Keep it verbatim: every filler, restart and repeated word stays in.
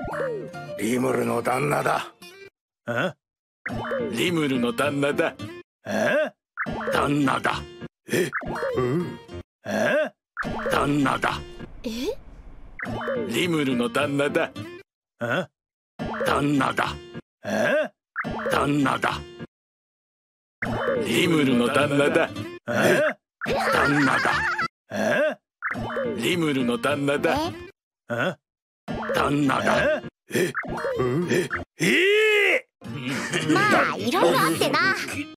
リムルの旦那だ。 え？リムルの旦那だ。え？旦那だ。 え？うん。 え？旦那だ。 え？ リムルの旦那だ。え？旦那だ。え？旦那だ。リムルの旦那だ。え？旦那だ。え？リムルの旦那だ。え？旦那だ。 え？うん。え？ まあいろいろあってな。